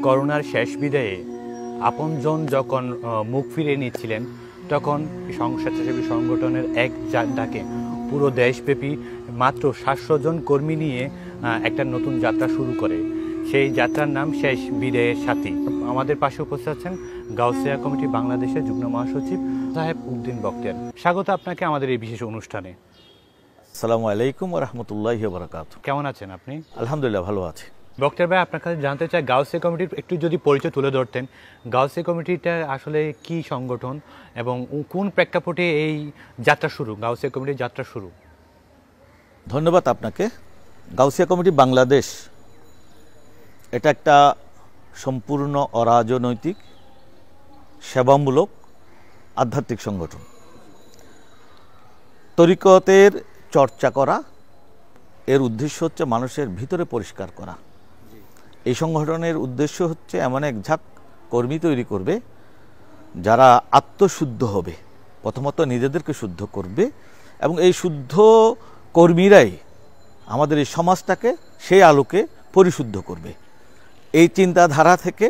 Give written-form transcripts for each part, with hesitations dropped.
করোনার শেষ বিদায়ে আপনজন যখন মুখ ফিরিয়ে নিচ্ছিলেন তখন স্বেচ্ছাসেবী সংগঠনের এক ডাকে পুরো দেশব্যাপী মাত্র 700 জন কর্মী নিয়ে একটা নতুন যাত্রা শুরু করে। সেই যাত্রার নাম শেষ বিদায়ের সাথী। আমাদের পাশে উপস্থিত আছেন গাউসিয়া কমিটি বাংলাদেশের যুগ্ম মহাসচিব সাহেব উদ্দিন বখতিয়ার। স্বাগত আপনাকে আমাদের এই বিশেষ অনুষ্ঠানে। আসসালামু আলাইকুম ওয়া রাহমাতুল্লাহি ওয়া বারাকাতুহু। কেমন আছেন আপনি? আলহামদুলিল্লাহ, ভালো আছি। বখতিয়ার ভাই, আপনার কাছে জানতে চাই, গাউসিয়া কমিটির একটু যদি পরিচয় তুলে ধরতেন। গাউসিয়া কমিটিটা আসলে কি সংগঠন এবং কোন প্রেক্ষাপটে এই যাত্রা শুরু, গাউসিয়া কমিটির যাত্রা শুরু? ধন্যবাদ আপনাকে। গাউসিয়া কমিটি বাংলাদেশ এটা একটা সম্পূর্ণ অরাজনৈতিক, সেবামূলক, আধ্যাত্মিক সংগঠন। তরিকতের চর্চা করা, এর উদ্দেশ্য হচ্ছে মানুষের ভিতরে পরিষ্কার করা। এই সংগঠনের উদ্দেশ্য হচ্ছে এমন এক ঝাঁক কর্মী তৈরি করবে যারা আত্মশুদ্ধ হবে, প্রথমত নিজেদেরকে শুদ্ধ করবে এবং এই শুদ্ধ কর্মীরাই আমাদের এই সমাজটাকে সেই আলোকে পরিশুদ্ধ করবে। এই চিন্তাধারা থেকে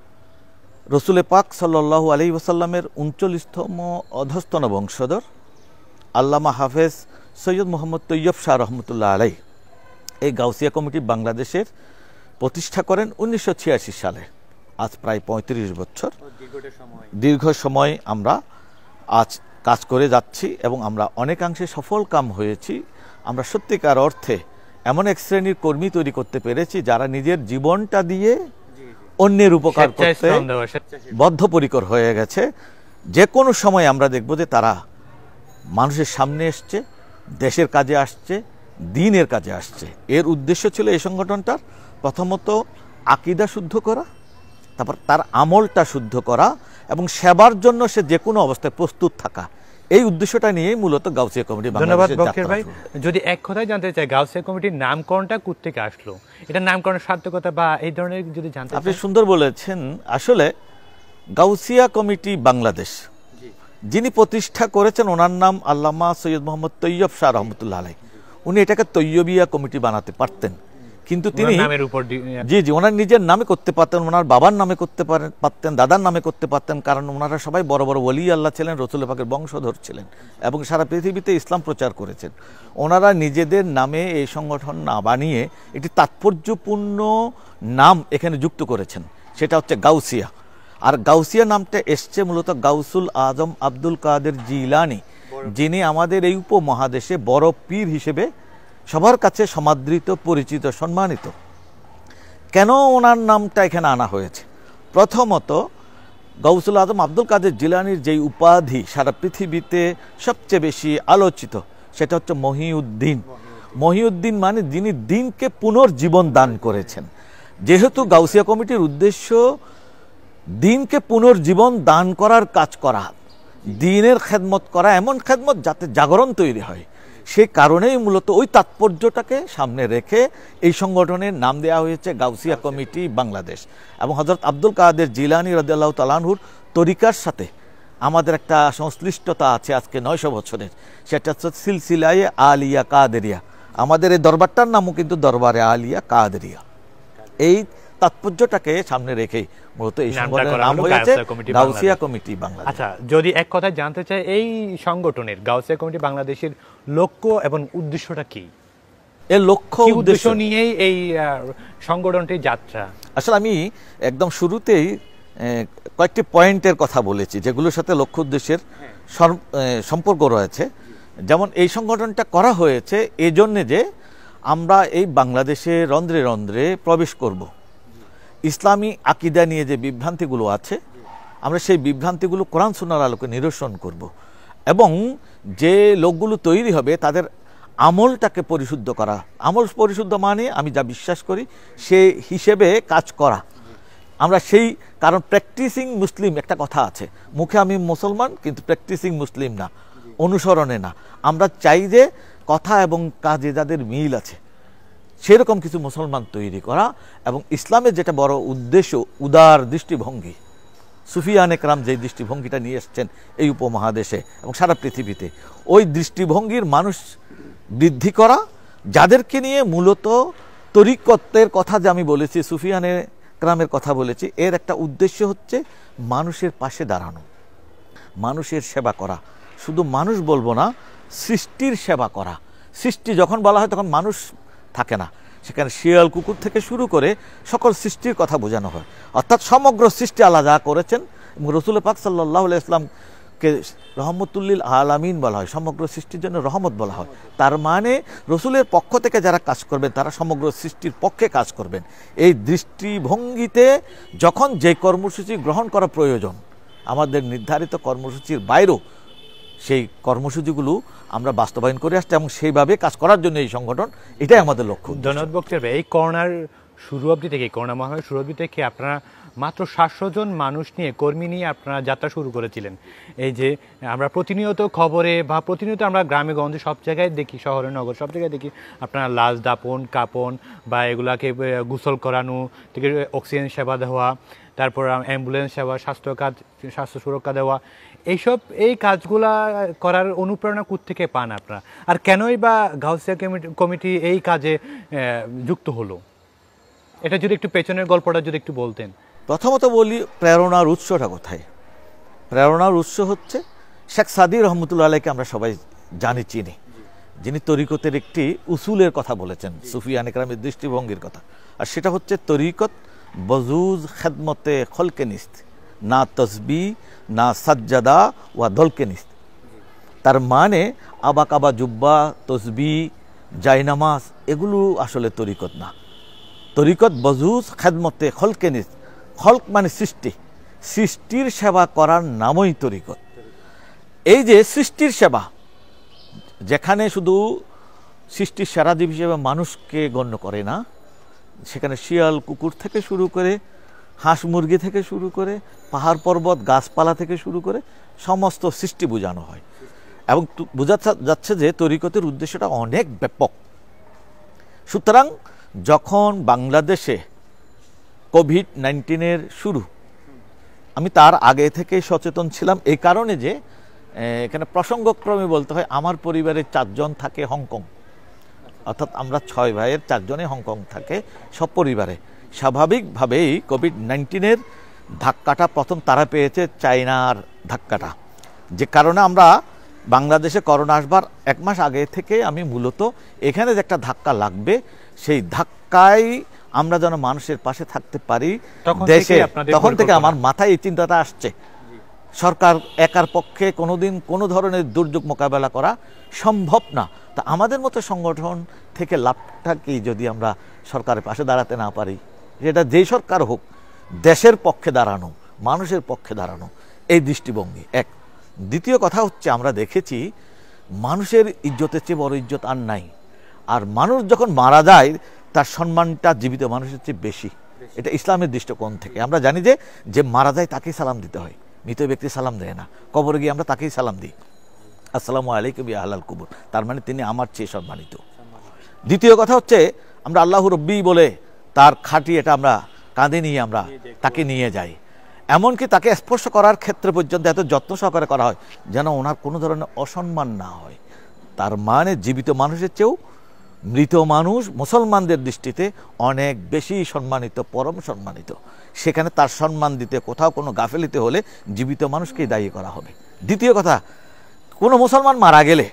রসুল পাক সাল্লাল্লাহু আলাইহি ওয়াসাল্লামের 39তম অধস্তন বংশধর আল্লামা হাফেজ সৈয়দ মোহাম্মদ তৈয়ব শাহ রহমতুল্লাহ আলাইহি এই গাউসিয়া কমিটি বাংলাদেশের প্রতিষ্ঠা করেন 1986 সালে। আজ প্রায় 35 বছর দীর্ঘ সময় আমরা আজ কাজ করে যাচ্ছি এবং আমরা অনেকাংশে সফল কাম হয়েছি। আমরা সত্যিকার অর্থে এমন এক শ্রেণীর কর্মী তৈরি করতে পেরেছি যারা নিজের জীবনটা দিয়ে অন্যের উপকার করতে বদ্ধপরিকর হয়ে গেছে। যে কোনো সময় আমরা দেখব যে তারা মানুষের সামনে এসছে, দেশের কাজে আসছে, দ্বীনের কাজে আসছে। এর উদ্দেশ্য ছিল এই সংগঠনটার প্রথমত আকীদা শুদ্ধ করা, তারপর তার আমলটা শুদ্ধ করা এবং সেবার জন্য সে যে কোনো অবস্থায় প্রস্তুত থাকা। এই উদ্দেশ্যটা নিয়ে মূলত গাউসিয়া কমিটি। ধন্যবাদ বখতিয়ার ভাই। যদি এক কথায় জানতে চাই, গাউসিয়া কমিটির নামকরণটা কোত্থেকে আসলো? এটা নামকরণের সার্থকতা বা এই ধরনের যদি জানতে। আপনি সুন্দর বলেছেন। আসলে গাউসিয়া কমিটি বাংলাদেশ যিনি প্রতিষ্ঠা করেছেন ওনার নাম আল্লামা সৈয়দ মোহাম্মদ তৈয়ব শাহ রহমতুল্লাহ আলাইহি। উনি এটাকে তৈয়বিয়া কমিটি বানাতে পারতেন, কিন্তু তিনি জি ওনার নিজের নামে করতে পারতেন, ওনার বাবার নামে করতে পারতেন, দাদার নামে করতে পারতেন, কারণ ওনারা সবাই বড় বড় ওলি আল্লাহ ছিলেন, রসুল পাকের বংশধর ছিলেন এবং সারা পৃথিবীতে ইসলাম প্রচার করেছেন। ওনারা নিজেদের নামে এই সংগঠন না বানিয়ে একটি তাৎপর্যপূর্ণ নাম এখানে যুক্ত করেছেন, সেটা হচ্ছে গাউসিয়া। আর গাউসিয়া নামটা এসছে মূলত গাউসুল আজম আব্দুল কাদের জিলানী, যিনি আমাদের এই উপমহাদেশে বড় পীর হিসেবে সবার কাছে সমাদৃত, পরিচিত, সম্মানিত। কেন ওনার নামটা এখানে আনা হয়েছে? প্রথমত গাউসুল আজম আব্দুল কাদের জিলানীর যেই উপাধি সারা পৃথিবীতে সবচেয়ে বেশি আলোচিত, সেটা হচ্ছে মহিউদ্দিন। মহিউদ্দিন মানে যিনি দ্বীনকে পুনর্জীবন দান করেছেন। যেহেতু গাউসিয়া কমিটির উদ্দেশ্য দ্বীনকে পুনর্জীবন দান করার কাজ করা, দ্বীনের খেদমত করা, এমন খেদমত যাতে জাগরণ তৈরি হয়, সে কারণেই মূলত ওই তাৎপর্যটাকে সামনে রেখে এই সংগঠনের নাম দেওয়া হয়েছে গাউসিয়া কমিটি বাংলাদেশ। এবং হযরত আব্দুল কাদের জিলানী রাদিয়াল্লাহু তাআলা আনহুর তরিকার সাথে আমাদের একটা সংশ্লিষ্টতা আছে আজকে 900 বছরের, সেটা হচ্ছে সিলসিলায়ে আলিয়া কাদেরিয়া। আমাদের এই দরবারটার নামও কিন্তু দরবারে আলিয়া কাদেরিয়া। এই তাৎপর্যটাকে সামনে রেখে মূলত এই সংগঠনের নাম হয়েছে গাউসিয়া কমিটি বাংলাদেশ। আচ্ছা, যদি এক কথায় জানতে চাই, এই সংগঠনের গাউসিয়া কমিটি বাংলাদেশের লক্ষ্য এবং উদ্দেশ্যটা কি? এর লক্ষ্য উদ্দেশ্য নিয়েই এই সংগঠনটির যাত্রা। আসলে আমি একদম শুরুতেই কয়েকটি পয়েন্টের কথা বলেছি যেগুলোর সাথে লক্ষ্য উদ্দেশ্যের সম্পর্ক রয়েছে। যেমন এই সংগঠনটা করা হয়েছে এজন্যে যে আমরা এই বাংলাদেশে রন্ধ্রে রন্ধ্রে প্রবেশ করব। ইসলামী আকীদা নিয়ে যে বিভ্রান্তিগুলো আছে, আমরা সেই বিভ্রান্তিগুলো কোরআন সুন্নাহর আলোকে নিরসন করব এবং যে লোকগুলো তৈরি হবে তাদের আমলটাকে পরিশুদ্ধ করা। আমল পরিশুদ্ধ মানে আমি যা বিশ্বাস করি সে হিসেবে কাজ করা। আমরা সেই কারণ প্র্যাকটিসিং মুসলিম একটা কথা আছে, মুখে আমি মুসলমান কিন্তু প্র্যাকটিসিং মুসলিম না, অনুসরণে না। আমরা চাই যে কথা এবং কাজে যাদের মিল আছে সেরকম কিছু মুসলমান তৈরি করা এবং ইসলামের যেটা বড় উদ্দেশ্য উদার দৃষ্টিভঙ্গি, সুফিয়ান একরাম যে দৃষ্টিভঙ্গিটা নিয়ে এসছেন এই উপমহাদেশে এবং সারা পৃথিবীতে, ওই দৃষ্টিভঙ্গির মানুষ বৃদ্ধি করা, যাদেরকে নিয়ে মূলত তরিকতের কথা যে আমি বলেছি, সুফিয়ানে আকরামের কথা বলেছি, এর একটা উদ্দেশ্য হচ্ছে মানুষের পাশে দাঁড়ানো, মানুষের সেবা করা। শুধু মানুষ বলবো না, সৃষ্টির সেবা করা। সৃষ্টি যখন বলা হয় তখন মানুষ থাকে না, সেখানে শিয়াল কুকুর থেকে শুরু করে সকল সৃষ্টির কথা বোঝানো হয়। অর্থাৎ সমগ্র সৃষ্টি আল্লাহ যা করেছেন, এবং রসুল পাক সাল্লাল্লাহু আলাইহি ওয়াসাল্লামকে রহমতুল্লিল আলামিন বলা হয়, সমগ্র সৃষ্টির জন্য রহমত বলা হয়। তার মানে রসুলের পক্ষ থেকে যারা কাজ করবেন তারা সমগ্র সৃষ্টির পক্ষে কাজ করবেন। এই দৃষ্টিভঙ্গিতে যখন যে কর্মসূচি গ্রহণ করা প্রয়োজন, আমাদের নির্ধারিত কর্মসূচির বাইরেও সেই কর্মসূচিগুলো আমরা বাস্তবায়ন করে আসছি এবং সেইভাবে কাজ করার জন্য এই সংগঠন, এটাই আমাদের লক্ষ্য। ধন্যবাদ বক্তব্য। এই করোনার শুরু অবধি থেকে, করোনা মহামারীর শুরু অবধি থেকে আপনারা মাত্র 700 জন মানুষ নিয়ে, কর্মী নিয়ে আপনারা যাত্রা শুরু করেছিলেন। এই যে আমরা প্রতিনিয়ত খবরে বা প্রতিনিয়ত আমরা গ্রামে গঞ্জে সব জায়গায় দেখি, শহরে নগর সব জায়গায় দেখি আপনারা লাশ দাপন কাপন বা এগুলাকে গোসল করানো থেকে অক্সিজেন সেবা দেওয়া, তারপর অ্যাম্বুলেন্স সেবা, স্বাস্থ্য সুরক্ষা দেওয়া, এই কাজগুলা করার অনুপ্রেরণা কোত্থেকে পান আপনারা? আর কেনই বা গাউসিয়া কমিটি এই কাজে যুক্ত হলো, এটা যদি একটু পেছনের গল্পটা যদি একটু বলতেন। প্রথমত বলি, প্রেরণার উৎসটা কোথায়? প্রেরণার উৎস হচ্ছে শেখ সাদী রহমতুল্লাহ আলাইকে আমরা সবাই জানি, চিনি, যিনি তরিকতের একটি উসুলের কথা বলেছেন, সুফিয়ান ইকরামের দৃষ্টিভঙ্গির কথা। আর সেটা হচ্ছে তরিকত বজুজ খেদমতে খলকে নিস্ত, না তসবি না সাজ্জাদা ওয়া দলকে নিস্ত। তার মানে আবাকাবা জুব্বা, তসবি, জায়নামাজ এগুলো আসলে তরিকত না। তরিকত বজুজ খেদমতে খলকে নিস্ত। খলক মানে সৃষ্টি, সৃষ্টির সেবা করার নামই তরিকত। এই যে সৃষ্টির সেবা, যেখানে শুধু সৃষ্টির সেরা জীব হিসেবে মানুষকে গণ্য করে না, সেখানে শিয়াল কুকুর থেকে শুরু করে, হাঁস মুরগি থেকে শুরু করে, পাহাড় পর্বত গাছপালা থেকে শুরু করে সমস্ত সৃষ্টি বোঝানো হয়। এবং বোঝা যাচ্ছে যে তরিকতের উদ্দেশ্যটা অনেক ব্যাপক। সুতরাং যখন বাংলাদেশে কোভিড-19 শুরু, আমি তার আগে থেকেই সচেতন ছিলাম, এই কারণে যে এখানে প্রসঙ্গক্রমে বলতে হয় আমার পরিবারের 4 জন থাকে হংকং, অর্থাৎ আমরা 6 ভাইয়ের 4 জনে হংকং থাকে সব পরিবারে। স্বাভাবিকভাবেই কোভিড-19 ধাক্কাটা প্রথম তারা পেয়েছে, চায়নার ধাক্কাটা, যে কারণে আমরা বাংলাদেশে করোনা আসবার 1 মাস আগে থেকে আমি মূলত এখানে যে একটা ধাক্কা লাগবে, সেই ধাক্কায় আমরা যেন মানুষের পাশে থাকতে পারি দেশে, তখন থেকে আমার মাথায় এই চিন্তাটা আসছে। সরকার একার পক্ষে কোনোদিন কোনো ধরনের দুর্যোগ মোকাবেলা করা সম্ভব না। তা আমাদের মতো সংগঠন থেকে লাভটা কি যদি আমরা সরকারের পাশে দাঁড়াতে না পারি? যেটা যেই সরকার হোক, দেশের পক্ষে দাঁড়ানো, মানুষের পক্ষে দাঁড়ানো, এই দৃষ্টিভঙ্গি এক। দ্বিতীয় কথা হচ্ছে, আমরা দেখেছি মানুষের ইজ্জতের চেয়ে বড় ইজ্জত আর নাই। আর মানুষ যখন মারা যায় তার সম্মানটা জীবিত মানুষের চেয়ে বেশি। এটা ইসলামের দৃষ্টিকোণ থেকে আমরা জানি যে মারা যায় তাকেই সালাম দিতে হয়, মৃত ব্যক্তি সালাম দেয় না। কবরে গিয়ে আমরা তাকেই সালাম দিই, আসসালামু আলাইকুম ইয়া আহলাল কুবুর, তার মানে তিনি আমার চেয়ে সম্মানিত। দ্বিতীয় কথা হচ্ছে, আমরা আল্লাহ রব্বি বলে তার খাঁটি এটা আমরা কাঁধে নিয়ে আমরা তাকে নিয়ে যাই। এমনকি তাকে স্পর্শ করার ক্ষেত্রে পর্যন্ত এত যত্ন সহকারে করা হয় যেন ওনার কোনো ধরনের অসম্মান না হয়। তার মানে জীবিত মানুষের চেয়েও মৃত মানুষ মুসলমানদের দৃষ্টিতে অনেক বেশি সম্মানিত, পরম সম্মানিত। সেখানে তার সম্মান দিতে কোথাও কোনো গাফেলিতে হলে জীবিত মানুষকেই দায়ী করা হবে। দ্বিতীয় কথা, কোনো মুসলমান মারা গেলে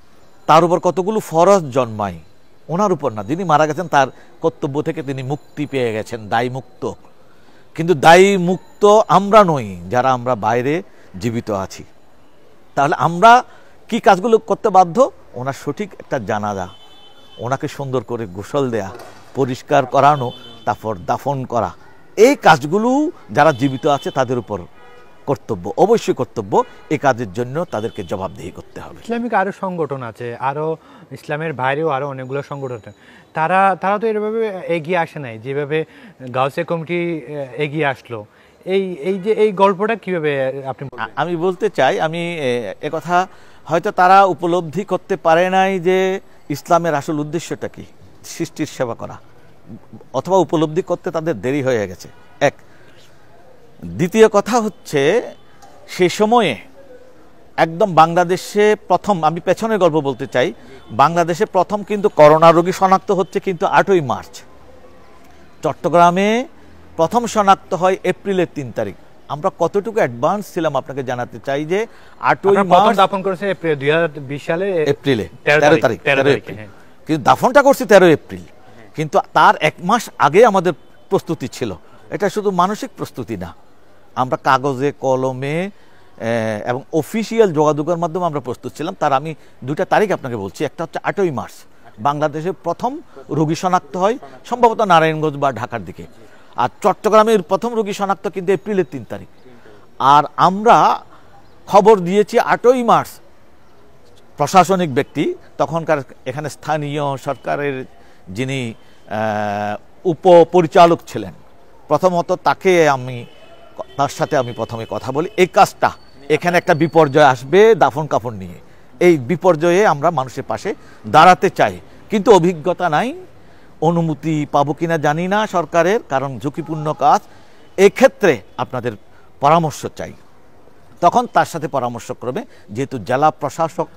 তার উপর কতগুলো ফরজ জন্মায়, ওনার উপর না। যিনি মারা গেছেন তার কর্তব্য থেকে তিনি মুক্তি পেয়ে গেছেন, দায়ী মুক্ত। কিন্তু দায়ী মুক্ত আমরা নই যারা আমরা বাইরে জীবিত আছি। তাহলে আমরা কি কাজগুলো করতে বাধ্য? ওনার সঠিক একটা জানাজা, ওনাকে সুন্দর করে গোসল দেয়া, পরিষ্কার করানো, তারপর দাফন করা, এই কাজগুলো যারা জীবিত আছে তাদের উপর কর্তব্য, অবশ্যই কর্তব্য। এই কাজের জন্য তাদেরকে জবাবদিহি করতে হবে। ইসলামিক আরও সংগঠন আছে, আরও ইসলামের বাইরেও আরও অনেকগুলো সংগঠন আছে, তারা তো এভাবে এগিয়ে আসে নাই যেভাবে গাউসিয়া কমিটি এগিয়ে আসলো। এই গল্পটা কিভাবে আপনি? আমি বলতে চাই, আমি একথা হয়তো তারা উপলব্ধি করতে পারে নাই যে ইসলামের আসল উদ্দেশ্যটা কি, সৃষ্টির সেবা করা, অথবা উপলব্ধি করতে তাদের দেরি হয়ে গেছে এক। দ্বিতীয় কথা হচ্ছে, সে সময়ে একদম বাংলাদেশে প্রথম, আমি পেছনের গল্প বলতে চাই, বাংলাদেশে প্রথম কিন্তু করোনা রোগী শনাক্ত হচ্ছে কিন্তু 8ই মার্চ। চট্টগ্রামে প্রথম শনাক্ত হয় এপ্রিলের 3 তারিখ। আমরা কতটুকু অ্যাডভান্স ছিলাম আপনাকে জানাতে চাই যে 8ই মার্চ দাফন করেছে 2020 সালে এপ্রিলে 13 তারিখ। কিন্তু দাফনটা করছি 13 এপ্রিল, কিন্তু তার 1 মাস আগে আমাদের প্রস্তুতি ছিল। এটা শুধু মানসিক প্রস্তুতি না, আমরা কাগজে কলমে এবং অফিসিয়াল যোগাযোগের মাধ্যমে আমরা প্রস্তুত ছিলাম। তার আমি 2টা তারিখ আপনাকে বলছি। একটা হচ্ছে 8ই মার্চ, বাংলাদেশে প্রথম রোগী শনাক্ত হয় সম্ভবত নারায়ণগঞ্জ বা ঢাকার দিকে, আর চট্টগ্রামের প্রথম রোগী শনাক্ত কিন্তু এপ্রিলের 3 তারিখ। আর আমরা খবর দিয়েছি 8ই মার্চ। প্রশাসনিক ব্যক্তি তখনকার এখানে স্থানীয় সরকারের যিনি উপপরিচালক ছিলেন, প্রথমত তার সাথে আমি প্রথমে কথা বলি, এই কাজটা এখানে একটা বিপর্যয় আসবে দাফন কাফন নিয়ে, এই বিপর্যয়ে আমরা মানুষের পাশে দাঁড়াতে চাই, কিন্তু অভিজ্ঞতা নাই, অনুমতি পাবো কিনা জানি না সরকারের, কারণ ঝুঁকিপূর্ণ কাজ, এক্ষেত্রে আপনাদের পরামর্শ চাই। তখন তার সাথে পরামর্শ করবে, যেহেতু জেলা প্রশাসক,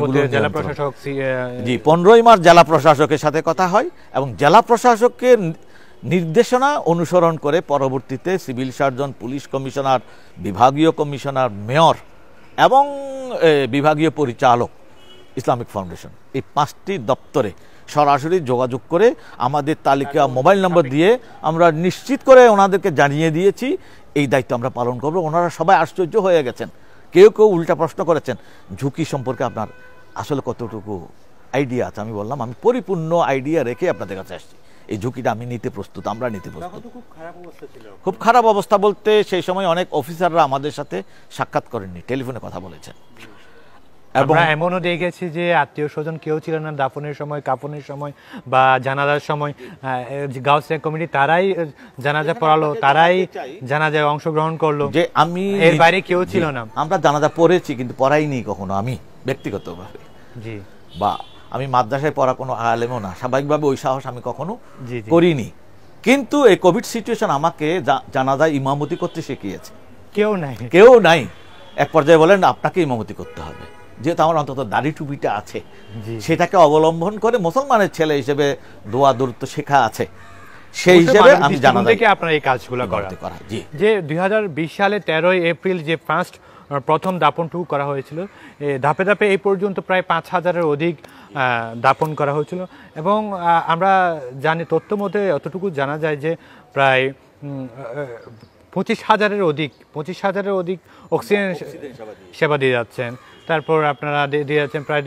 জি 15ই মার্চ জেলা প্রশাসকের সাথে কথা হয় এবং জেলা প্রশাসকের নির্দেশনা অনুসরণ করে পরবর্তীতে সিভিল সার্জন, পুলিশ কমিশনার, বিভাগীয় কমিশনার, মেয়র এবং বিভাগীয় পরিচালক ইসলামিক ফাউন্ডেশন, এই 5টি দপ্তরে সরাসরি যোগাযোগ করে আমাদের তালিকা মোবাইল নম্বর দিয়ে আমরা নিশ্চিত করে ওনাদেরকে জানিয়ে দিয়েছি এই দায়িত্ব আমরা পালন করব। ওনারা সবাই আশ্চর্য হয়ে গেছেন, কেউ কেউ উল্টা প্রশ্ন করেছেন ঝুঁকি সম্পর্কে আপনার আসলে কতটুকু আইডিয়া আছে। আমি বললাম আমি পরিপূর্ণ আইডিয়া রেখে আপনাদের কাছে আসছি, এই ঝুঁকিটা আমি নিতে প্রস্তুত, আমরা নিতে প্রস্তুত। খুব খারাপ অবস্থা বলতে সেই সময় অনেক অফিসাররা আমাদের সাথে সাক্ষাৎ করেননি, টেলিফোনে কথা বলেছেন। আমরা এমনও দেখেছি যে আত্মীয় স্বজন কেউ ছিল না দাফনের সময়, কাফনের সময় বা জানাজার সময়। গাউসিয়া কমিটি তারাই জানাজা পড়ালো, তারাই জানাজায় অংশগ্রহণ করলো, যে আমি এর বাইরে কেউ ছিল না। আমরা জানাজা পড়েছি কিন্তু পড়াইনি কখনো, আমি ব্যক্তিগতভাবে, জি, বা আমি মাদ্রাসায় পড়া কোনো আলেমও না, স্বাভাবিকভাবে ওই সাহস আমি কখনো করিনি। কিন্তু এই কোভিড সিচুয়েশন আমাকে জানাজায় ইমামতি করতে শিখিয়েছে। কেউ নাই, এক পর্যায়ে বলেন আপনাকে ইমামতি করতে হবে, যেহেতু আমার অন্তত দাড়ি টুপিটা আছে, সেটাকে অবলম্বন করে মুসলমানের ছেলে হিসেবে দোয়া দূরত্ব শেখা আছে, সেই হিসেবে আমি জানাজায় থেকে আপনার এই কাজগুলো করা। যে 2020 সালে 13ই এপ্রিল যে প্রথম দাপনটুকু করা হয়েছিল, ধাপে ধাপে এই পর্যন্ত প্রায় 5000-এর অধিক দাপন করা হয়েছিল এবং আমরা জানি তথ্য মতে অতটুকু জানা যায় যে প্রায় 25,000-এর অধিক অক্সিজেন সেবা দিয়ে যাচ্ছেন। তারপর আপনারা দিয়ে যাচ্ছেন প্রায়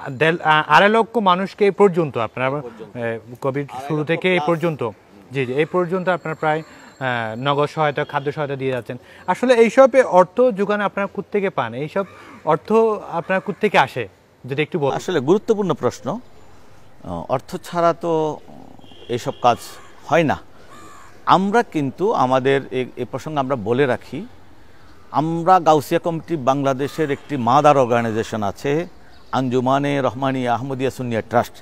2.5 লক্ষ মানুষকে এই পর্যন্ত, আপনারা কোভিড শুরু থেকে এই পর্যন্ত, জি এই পর্যন্ত আপনারা প্রায় নগদ সহায়তা, খাদ্য সহায়তা দিয়ে যাচ্ছেন। আসলে এইসব অর্থ যোগান আপনারা কোত্থেকে পান, এইসব অর্থ আপনারা কোত্থেকে আসে যদি একটু বলেন। আসলে গুরুত্বপূর্ণ প্রশ্ন। অর্থ ছাড়া তো এইসব কাজ হয় না। আমরা কিন্তু আমাদের এই প্রসঙ্গে আমরা বলে রাখি, আমরা গাউসিয়া কমিটি বাংলাদেশের একটি মাদার অর্গানাইজেশন আছে, আঞ্জুমানে রহমানিয়া আহমদিয়া সুন্নিয়া ট্রাস্ট,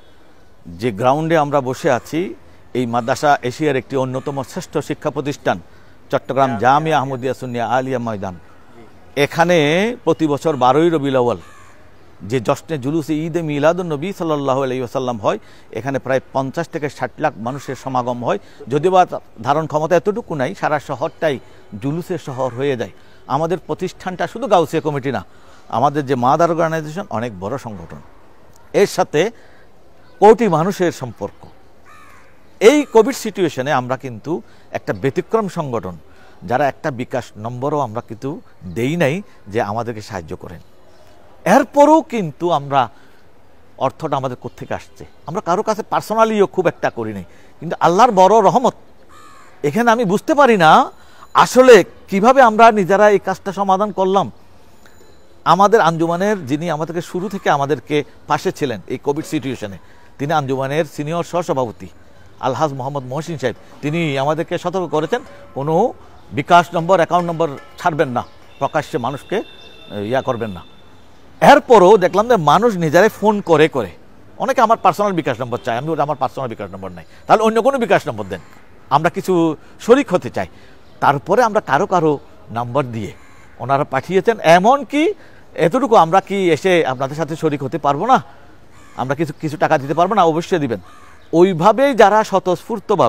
যে গ্রাউন্ডে আমরা বসে আছি। এই মাদ্রাসা এশিয়ার একটি অন্যতম শ্রেষ্ঠ শিক্ষা প্রতিষ্ঠান, চট্টগ্রাম জামিয়া আহমদিয়া সুন্নিয়া আলিয়া ময়দান। এখানে প্রতি বছর 12ই রবিউল আউয়াল যে জশ্নে জুলুসে ঈদে মিলাদুন নবী সাল্লাল্লাহু আলাইহি ওয়াসাল্লাম হয়, এখানে প্রায় 50 থেকে 60 লাখ মানুষের সমাগম হয়। যদিও বা ধারণ ক্ষমতা এতটুকু নাই, সারা শহরটাই জুলুসের শহর হয়ে যায়। আমাদের প্রতিষ্ঠানটা শুধু গাউসিয়া কমিটি না, আমাদের যে মাদার অর্গানাইজেশন অনেক বড় সংগঠন, এর সাথে কোটি মানুষের সম্পর্ক। এই কোভিড সিচুয়েশনে আমরা কিন্তু একটা ব্যতিক্রম সংগঠন, যারা একটা বিকাশ নম্বরও আমরা কিন্তু দেই নাই যে আমাদেরকে সাহায্য করেন। এরপরও কিন্তু আমরা অর্থটা আমাদের কোত্থেকে আসছে আমরা কারো কাছে পার্সোনালিও খুব একটা করি নাই, কিন্তু আল্লাহর বড় রহমত। এখানে আমি বুঝতে পারি না আসলে কিভাবে আমরা নিজেরা এই কাজটা সমাধান করলাম। আমাদের আঞ্জুমানের যিনি আমাদেরকে শুরু থেকে আমাদেরকে পাশে ছিলেন এই কোভিড সিচুয়েশনে, তিনি আঞ্জুমানের সিনিয়র সহসভাপতি আলহাজ মোহাম্মদ মহসিন সাহেব, তিনি আমাদেরকে সতর্ক করেছেন কোনো বিকাশ নম্বর, অ্যাকাউন্ট নম্বর ছাড়বেন না, প্রকাশ্যে মানুষকে করবেন না। এরপরও দেখলাম যে মানুষ নিজেরাই ফোন করে করে, অনেকে আমার পার্সোনাল বিকাশ নম্বর চায়, আমি আমার পার্সোনাল বিকাশ নম্বর নাই, তাহলে অন্য কোনো বিকাশ নম্বর দেন, আমরা কিছু শরিক হতে চাই। তারপরে আমরা কারো কারো নাম্বার দিয়ে ওনারা পাঠিয়েছেন। এমনকি এতটুকু, আমরা কি এসে আপনাদের সাথে শরিক হতে পারবো না, আমরা কিছু টাকা দিতে পারবো না, অবশ্যই দিবেন। ওইভাবেই যারা স্বতঃস্ফূর্তভাবে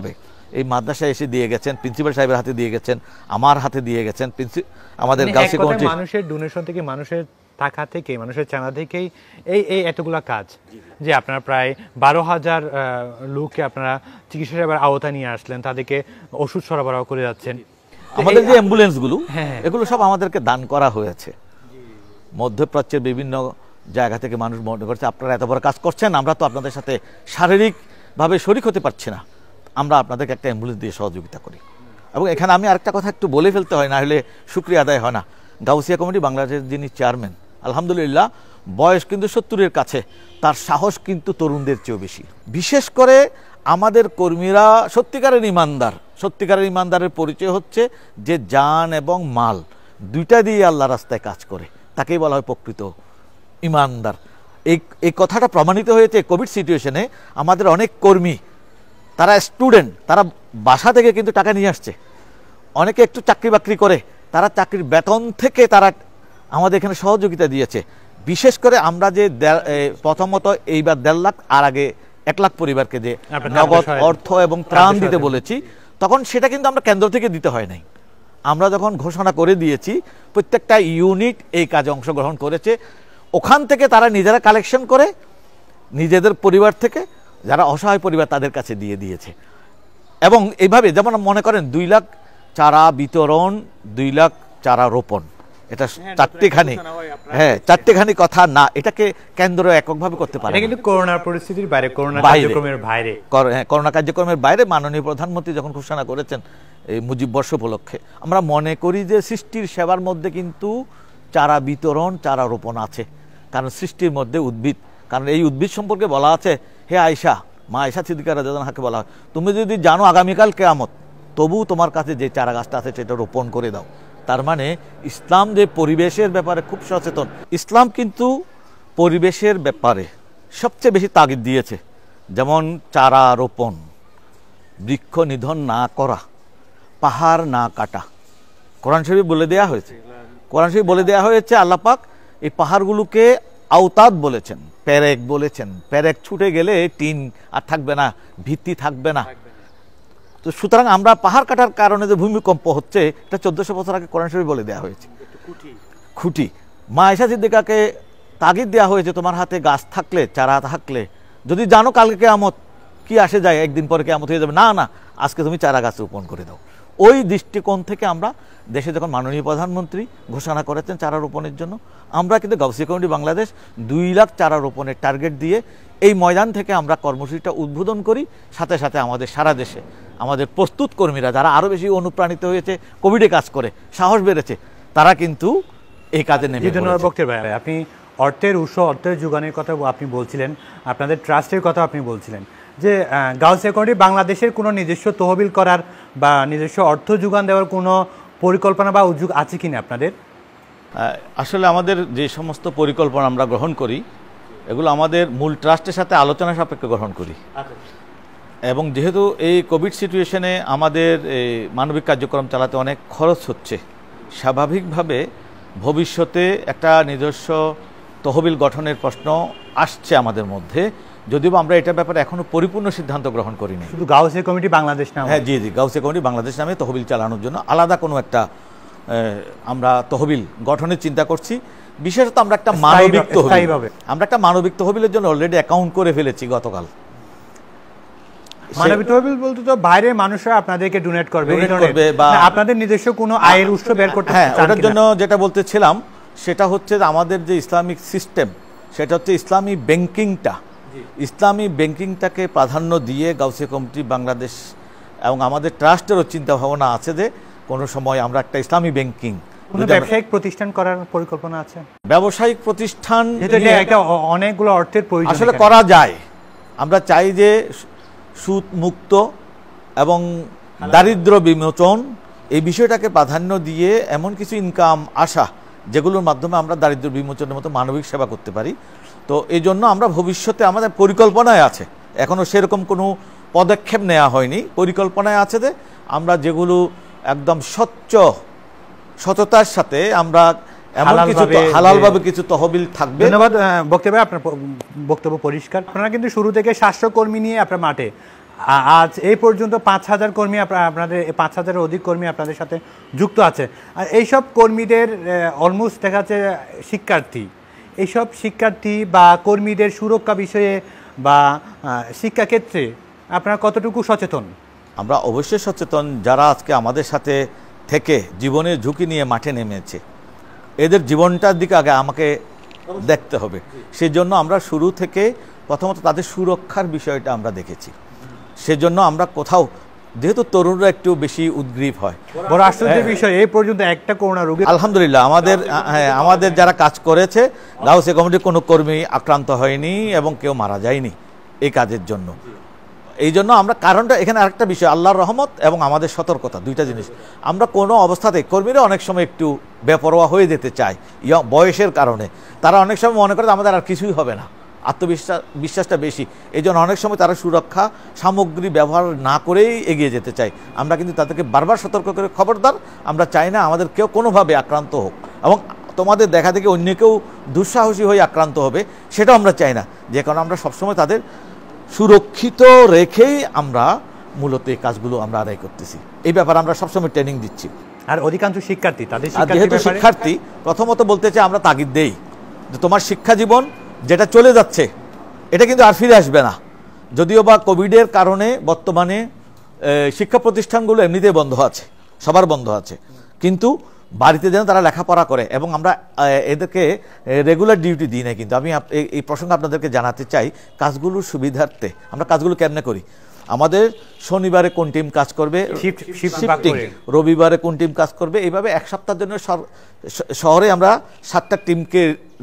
এই মাদ্রাসায় এসে দিয়ে গেছেন, প্রিন্সিপাল সাহেবের হাতে দিয়ে গেছেন, আমার হাতে দিয়ে গেছেন, আমাদের গাউসিয়া কমিটি মানুষের ডোনেশন থেকে, মানুষের টাকা থেকে, মানুষের চাঁদা থেকেই এই এতগুলা কাজ, যে আপনারা প্রায় 12,000 লোককে আপনারা চিকিৎসা সেবার আওতা নিয়ে আসলেন, তাদেরকে ওষুধ সরবরাহ করে যাচ্ছেন। আমাদের যে অ্যাম্বুলেন্সগুলো এগুলো সব আমাদেরকে দান করা হয়েছে। মধ্যপ্রাচ্যের বিভিন্ন জায়গা থেকে মানুষ মনে করছে আপনারা এত বড় কাজ করছেন, আমরা তো আপনাদের সাথে শারীরিকভাবে শরিক হতে পারছি না, আমরা আপনাদেরকে একটা অ্যাম্বুলেন্স দিয়ে সহযোগিতা করি। এবং এখানে আমি আরেকটা কথা একটু বলে ফেলতে হয়, না হলে শুকরিয়া আদায় হয় না। গাউসিয়া কমিটি বাংলাদেশের যিনি চেয়ারম্যান, আলহামদুলিল্লাহ বয়স কিন্তু 70-এর কাছে, তার সাহস কিন্তু তরুণদের চেয়েও বেশি। বিশেষ করে আমাদের কর্মীরা সত্যিকারের ইমানদার। সত্যিকারের ইমানদারের পরিচয় হচ্ছে যে জান এবং মাল দুইটা দিয়ে আল্লাহ রাস্তায় কাজ করে, তাকেই বলা হয় প্রকৃত ইমানদার। এই কথাটা প্রমাণিত হয়েছে কোভিড সিচুয়েশনে। আমাদের অনেক কর্মী, তারা স্টুডেন্ট, তারা বাসা থেকে কিন্তু টাকা নিয়ে আসছে। অনেকে একটু চাকরি বাকরি করে, তারা চাকরির বেতন থেকে তারা আমাদের এখানে সহযোগিতা দিয়েছে। বিশেষ করে আমরা যে প্রথমত এইবার 1.5 লাখ, আর আগে 1 লাখ পরিবারকে যে নগদ অর্থ এবং ত্রাণ দিতে বলেছি, তখন সেটা কিন্তু আমরা কেন্দ্র থেকে দিতে হয় নাই। আমরা যখন ঘোষণা করে দিয়েছি, প্রত্যেকটা ইউনিট এই কাজে অংশগ্রহণ করেছে। ওখান থেকে তারা নিজেরা কালেকশন করে নিজেদের পরিবার থেকে, যারা অসহায় পরিবার তাদের কাছে দিয়ে দিয়েছে। এবং এইভাবে যেমন মনে করেন 2 লাখ চারা বিতরণ, 2 লাখ চারা রোপণ, এটা চারটেখানি কথা না, এটাকে কেন্দ্র এককভাবে করতে পারে, কিন্তু করোনার পরিস্থিতির বাইরে, করোনা কার্যক্রমের বাইরে, করোনা কার্যক্রমের বাইরে মাননীয় প্রধানমন্ত্রী যখন ঘোষণা করেছেন এই মুজিব বর্ষ উপলক্ষে, আমরা মনে করি যে সৃষ্টির সেবার মধ্যে কিন্তু চারা বিতরণ, চারা রোপণ আছে। কারণ সৃষ্টির মধ্যে উদ্ভিদ, কারণ এই উদ্ভিদ সম্পর্কে বলা আছে, হে আয়েশা, মা আয়েশা সিদ্দিকা রাদিয়াল্লাহু আনহাকে বলা হয়, তুমি যদি জানো আগামীকাল কিয়ামত, তবু তোমার কাছে যে চারা গাছটা আছে সেটা রোপণ করে দাও। তার মানে ইসলাম যে পরিবেশের ব্যাপারে খুব সচেতন। ইসলাম কিন্তু পরিবেশের ব্যাপারে সবচেয়ে বেশি তাগিদ দিয়েছে। যেমন চারা রোপণ, বৃক্ষ নিধন না করা, পাহাড় না কাটা, কোরআন শরীফ বলে দেওয়া হয়েছে। কোরআন শরীফ বলে দেওয়া হয়েছে আল্লাহ পাক এই পাহাড়গুলোকে আওতাদ বলেছেন, পেরেক বলেছেন। পেরেক ছুটে গেলে টিন আর থাকবে না, ভিত্তি থাকবে না। তো সুতরাং আমরা পাহাড় কাটার কারণে যে ভূমিকম্প হচ্ছে, এটা 1400 বছর আগে কোরআন শরীফ বলে দেওয়া হয়েছে। খুঁটি, মা আয়েশা সিদ্দিকাকে তাগিদ দেওয়া হয়েছে, তোমার হাতে গাছ থাকলে, চারা থাকলে, যদি জানো কালকে কিয়ামত, কি আসে যায়, একদিন পরে কিয়ামত হয়ে যাবে, না না, আজকে তুমি চারা গাছ রোপণ করে দাও। ওই দৃষ্টিকোণ থেকে আমরা দেশে যখন মাননীয় প্রধানমন্ত্রী ঘোষণা করেছেন চারা রোপণের জন্য, আমরা কিন্তু গাউসিয়া কমিটি বাংলাদেশ 2 লাখ চারা রোপণের টার্গেট দিয়ে এই ময়দান থেকে আমরা কর্মসূচিটা উদ্বোধন করি। সাথে সাথে আমাদের সারা দেশে আমাদের প্রস্তুত কর্মীরা, যারা আরও বেশি অনুপ্রাণিত হয়েছে, কোভিডে কাজ করে সাহস বেড়েছে, তারা কিন্তু এই কাজে নেমে পড়েছে। আপনি অর্থের উৎস, অর্থের যোগানের কথা আপনি বলছিলেন, আপনাদের ট্রাস্টের কথা আপনি বলছিলেন, যে গাউসিয়া কমিটি বাংলাদেশের কোনো নিজস্ব তহবিল করার বা নিজস্ব অর্থ যোগান দেওয়ার কোনো পরিকল্পনা বা উদ্যোগ আছে কিনা আপনাদের? আসলে আমাদের যে সমস্ত পরিকল্পনা আমরা গ্রহণ করি, এগুলো আমাদের মূল ট্রাস্টের সাথে আলোচনা সাপেক্ষে গ্রহণ করি। এবং যেহেতু এই কোভিড সিচুয়েশনে আমাদের মানবিক কার্যক্রম চালাতে অনেক খরচ হচ্ছে, স্বাভাবিকভাবে ভবিষ্যতে একটা নিজস্ব তহবিল গঠনের প্রশ্ন আসছে আমাদের মধ্যে, যদিও আমরা এটার ব্যাপারে এখনো পরিপূর্ণ সিদ্ধান্ত গ্রহণ করিনি। শুধু গাউসিয়া কমিটি বাংলাদেশ নামে? হ্যাঁ, জি, গাউসিয়া কমিটি বাংলাদেশ নামে তহবিল চালানোর জন্য আলাদা কোনো একটা আমরা তহবিল গঠনের চিন্তা করছি। বিশেষত আমরা একটা মানবিক তহবিল, আমরা একটা মানবিক তহবিলের জন্য অলরেডি অ্যাকাউন্ট করে ফেলেছি গতকাল। মানবিক তহবিল বলতে তো বাইরের মানুষরা আপনাদেরকে ডোনেট করবে বা আপনাদের নিজস্ব কোনো আয়ের উৎস বের করতে? হ্যাঁ, ওটার জন্য যেটা বলতেছিলাম সেটা হচ্ছে আমাদের যে ইসলামিক সিস্টেম, সেটা হচ্ছে ইসলামী ব্যাংকিংটা, ইসলামী ব্যাংকিংটাকে প্রাধান্য দিয়ে গাউসিয়া কমিটি বাংলাদেশ এবং আমাদের ট্রাস্টেরও চিন্তা ভাবনা আছে যে কোনো সময় আমরা একটা ইসলামী ব্যাংকিং, ব্যবসায়িক প্রতিষ্ঠান করার পরিকল্পনা আছে? ব্যবসায়িক প্রতিষ্ঠান অনেকগুলো অর্থের প্রয়োজন আসলে করা যায়। আমরা চাই যে সুদ মুক্ত এবং দারিদ্র বিমোচন, এই বিষয়টাকে প্রাধান্য দিয়ে এমন কিছু ইনকাম আসা যেগুলোর মাধ্যমে আমরা দারিদ্র বিমোচনের মতো মানবিক সেবা করতে পারি। তো এই জন্য আমরা ভবিষ্যতে আমাদের পরিকল্পনায় আছে, এখনও সেরকম কোনো পদক্ষেপ নেওয়া হয়নি, পরিকল্পনায় আছে যে আমরা যেগুলো একদম সততার সাথে আমরা এমন কিছু হালালভাবে কিছু তহবিল থাকবে। ধন্যবাদ বক্তব্য, আপনার বক্তব্য পরিষ্কার। আপনারা কিন্তু শুরু থেকে স্বাস্থ্যকর্মী নিয়ে আপনার মাঠে, আজ এই পর্যন্ত 5,000 কর্মী আপনাদের 5,000-এর অধিক কর্মী আপনাদের সাথে যুক্ত আছে। আর এইসব কর্মীদের অলমোস্ট দেখা যাচ্ছে শিক্ষার্থী, এইসব শিক্ষার্থী বা কর্মীদের সুরক্ষা বিষয়ে বা শিক্ষাক্ষেত্রে আপনারা কতটুকু সচেতন? আমরা অবশ্যই সচেতন। যারা আজকে আমাদের সাথে থেকে জীবনের ঝুঁকি নিয়ে মাঠে নেমেছে, এদের জীবনটার দিকে আগে আমাকে দেখতে হবে। সেই জন্য আমরা শুরু থেকে প্রথমত তাদের সুরক্ষার বিষয়টা আমরা দেখেছি। সেজন্য আমরা কোথাও, যেহেতু তরুণরা একটু বেশি উদ্গ্রীব হয়, বড় আশ্চর্যের বিষয় এই পর্যন্ত একটা করোনা রোগী আলহামদুলিল্লাহ আমাদের যারা কাজ করেছে গাউসিয়া কমিটির কোনো কর্মী আক্রান্ত হয়নি এবং কেউ মারা যায়নি এই কাজের জন্য। এই জন্য আমরা, কারণটা এখানে আরেকটা বিষয়, আল্লাহর রহমত এবং আমাদের সতর্কতা, দুইটা জিনিস। আমরা কোনো অবস্থাতে, কর্মীরা অনেক সময় একটু বেপরোয়া হয়ে যেতে চায় বয়সের কারণে। তারা অনেক সময় মনে করে আমাদের আর কিছুই হবে না, বিশ্বাসটা বেশি। এই জন্য অনেক সময় তারা সুরক্ষা সামগ্রী ব্যবহার না করেই এগিয়ে যেতে চায়। আমরা কিন্তু তাদেরকে বারবার সতর্ক করে, খবরদার, আমরা চাই না আমাদের কেউ কোনোভাবে আক্রান্ত হোক, এবং তোমাদের দেখা দেখে অন্য কেউ দুঃসাহসী হয়ে আক্রান্ত হবে সেটাও আমরা চাই না। যে কারণে আমরা সবসময় তাদের সুরক্ষিত রেখেই আমরা মূলত এই কাজগুলো আমরা আদায় করতেছি। এই ব্যাপারে আমরা সবসময় ট্রেনিং দিচ্ছি। আর অধিকাংশ শিক্ষার্থী, তাদের যেহেতু শিক্ষার্থী, প্রথমত বলতে চাই আমরা তাগিদ দেই যে তোমার শিক্ষা জীবন যেটা চলে যাচ্ছে এটা কিন্তু আর ফিরে আসবে না। যদিও বা কোভিডের কারণে বর্তমানে শিক্ষা প্রতিষ্ঠানগুলো এমনিতেই বন্ধ আছে, সবার বন্ধ আছে, কিন্তু বাড়িতে যেন তারা লেখাপড়া করে। এবং আমরা এদেরকে রেগুলার ডিউটি দিই না, কিন্তু আমি এই প্রসঙ্গে আপনাদেরকে জানাতে চাই কাজগুলোর সুবিধার্থে আমরা কাজগুলো কেমনে করি। আমাদের শনিবারে কোন টিম কাজ করবে, শিফটিং, রবিবারে কোন টিম কাজ করবে, এইভাবে এক সপ্তাহের জন্য শহরে আমরা 7টা টিমকে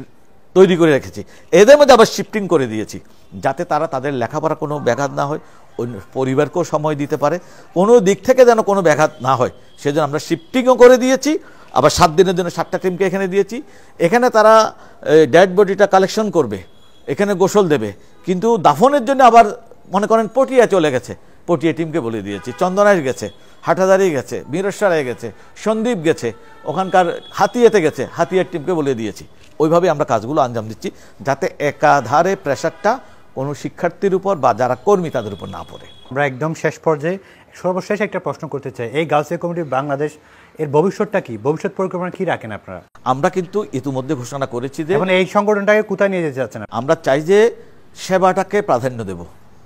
তৈরি করে রেখেছি। এদের মধ্যে আবার শিফটিং করে দিয়েছি যাতে তারা তাদের লেখাপড়া কোনো ব্যাঘাত না হয়, পরিবারকেও সময় দিতে পারে, কোনো দিক থেকে যেন কোনো ব্যাঘাত না হয়। সেজন্য আমরা শিফটিংও করে দিয়েছি। আবার 7 দিনের জন্য 7টা টিমকে এখানে দিয়েছি। এখানে তারা ডেড বডিটা কালেকশন করবে, এখানে গোসল দেবে, কিন্তু দাফনের জন্য আবার মনে করেন পটিয়া চলে গেছে, পটিয়া টিমকে বলে দিয়েছি, চন্দনাইশ গেছে, হাটাদারি গেছে, বীরসরায় গেছে, সন্দ্বীপ গেছে, ওখানকার হাতিয়াতে গেছে, হাতিয়ার টিমকে বলে দিয়েছি। ওইভাবে আমরা কাজগুলো আঞ্জাম দিচ্ছি যাতে একাধারে প্রেশারটা কোনো শিক্ষার্থীর উপর বা যারা কর্মী তাদের উপর না পড়ে। আমরা একদম শেষ পর্যায়ে সর্বশেষ একটা প্রশ্ন করতে চাই, এই গাউসিয়া কমিটি বাংলাদেশ এর ভবিষ্যৎটা কি, ভবিষ্যৎ পরিকল্পনা কি রাখেন আপনারা? আমরা কিন্তু ইতিমধ্যে ঘোষণা করেছি যে এই সংগঠনটাকে কোথায় নিয়ে যেতে চাচ্ছেন? আমরা চাই যে সেবাটাকে প্রাধান্য দেব।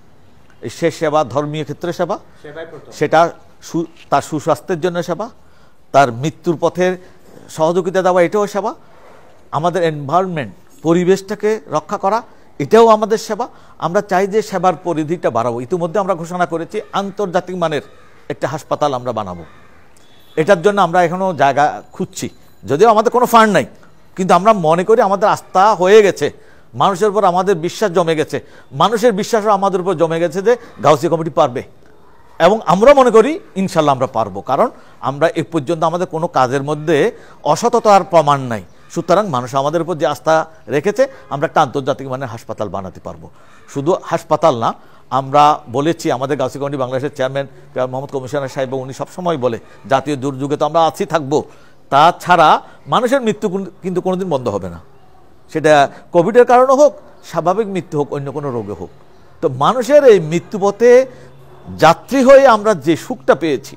সে সেবা ধর্মীয় ক্ষেত্রে সেবা, সেটা তার সুস্বাস্থ্যের জন্য সেবা, তার মৃত্যুর পথের সহযোগিতা দেওয়া, এটাও সেবা। আমাদের এনভায়রনমেন্ট, পরিবেশটাকে রক্ষা করা, এটাও আমাদের সেবা। আমরা চাই যে সেবার পরিধিটা বাড়াবো। ইতিমধ্যে আমরা ঘোষণা করেছি আন্তর্জাতিক মানের একটা হাসপাতাল আমরা বানাবো। এটার জন্য আমরা এখনও জায়গা খুঁজছি, যদিও আমাদের কোনো ফান্ড নাই, কিন্তু আমরা মনে করি আমাদের আস্থা হয়ে গেছে, মানুষের উপর আমাদের বিশ্বাস জমে গেছে, মানুষের বিশ্বাসও আমাদের উপর জমে গেছে যে গাউসিয়া কমিটি পারবে, এবং আমরা মনে করি ইনশাল্লাহ আমরা পারবো। কারণ আমরা এ পর্যন্ত আমাদের কোনো কাজের মধ্যে অসততার প্রমাণ নাই। সুতরাং মানুষ আমাদের উপর যে আস্থা রেখেছে, আমরা একটা আন্তর্জাতিক মানের হাসপাতাল বানাতে পারবো। শুধু হাসপাতাল না, আমরা বলেছি, আমাদের গাউসিয়া কমিটি বাংলাদেশের চেয়ারম্যান মোহাম্মদ কমিশনার সাহেব, উনি সবসময় বলে জাতীয় দুর্যোগে তো আমরা আছি, থাকবো। তাছাড়া মানুষের মৃত্যু কিন্তু কোনোদিন বন্ধ হবে না, সেটা কোভিডের কারণে হোক, স্বাভাবিক মৃত্যু হোক, অন্য কোনো রোগে হোক। তো মানুষের এই মৃত্যুপথে যাত্রী হয়ে আমরা যে সুখটা পেয়েছি,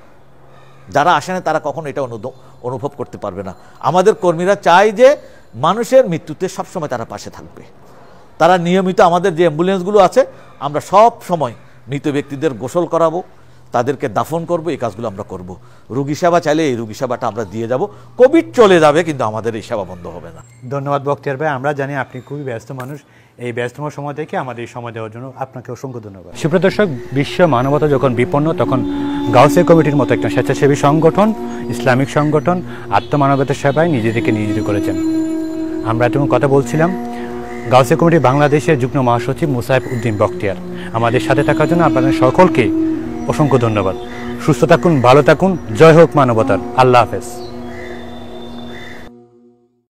যারা আসে না তারা কখনো এটা অনুভব করতে পারবে না। আমাদের কর্মীরা চায় যে মানুষের মৃত্যুতে সবসময় তারা পাশে থাকবে। তারা নিয়মিত আমাদের যে অ্যাম্বুলেন্সগুলো আছে, আমরা সব সময় মৃত ব্যক্তিদের গোসল করাবো, তাদেরকে দাফন করব, এই কাজগুলো আমরা করব। রোগী সেবা চাইলে এই রোগী সেবাটা আমরা দিয়ে যাব। কোভিড চলে যাবে, কিন্তু আমাদের এই সেবা বন্ধ হবে না। ধন্যবাদ বখতিয়ার ভাই। আমরা জানি আপনি খুবই ব্যস্ত মানুষ, এই ব্যস্তম সময় থেকে আমাদের এই সময় দেওয়ার জন্য আপনাকে অসংখ্য ধন্যবাদ। সুপ্রিয় দর্শক, বিশ্ব মানবতা যখন বিপন্ন, তখন গাউসিয়া কমিটির মতো একটা স্বেচ্ছাসেবী সংগঠন, ইসলামিক সংগঠন আত্মমানবতার সেবায় নিজেদেরকে নিয়োজিত করেছেন। আমরা এতক্ষণ কথা বলছিলাম গাউসিয়া কমিটি বাংলাদেশের যুগ্ম মহাসচিব মুসাইব উদ্দিন বখতিয়ার। আমাদের সাথে থাকার জন্য আপনাদের সকলকে অসংখ্য ধন্যবাদ। সুস্থ থাকুন, ভালো থাকুন, জয় হোক মানবতার। আল্লাহ হাফেজ।